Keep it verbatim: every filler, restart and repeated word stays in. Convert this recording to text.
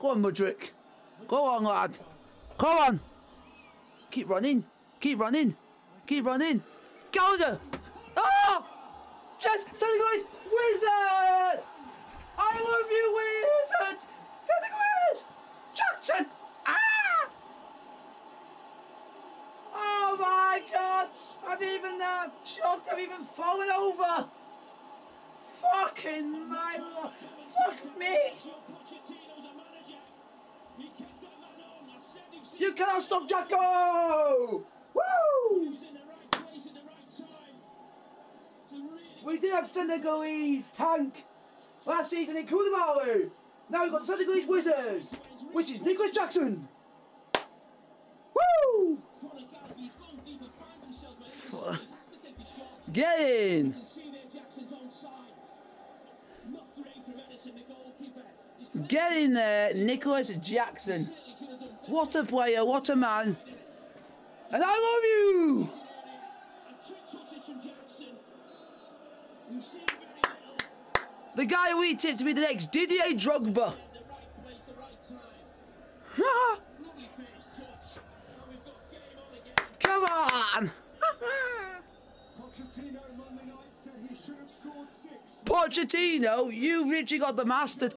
Go on, Mudrick. Go on, lad. Come on. Keep running. Keep running. Keep running. Gallagher. Oh! Just Senegalese wizard! I love you, wizard! Senegalese! Jackson! Ah! Oh my God! I've even uh, shocked. I've even fallen over. Fucking my lord! Fuck me! You cannot stop Jacko! Woo! We did have Senegalese tank last season in Koulibaly. Now we've got the Senegalese wizard, which is Nicholas Jackson. Woo! Get in! Get in there, Nicholas Jackson. What a player, what a man. And I love you! The guy we tipped to be the next Didier Drogba. Come on! Pochettino, you've literally got the master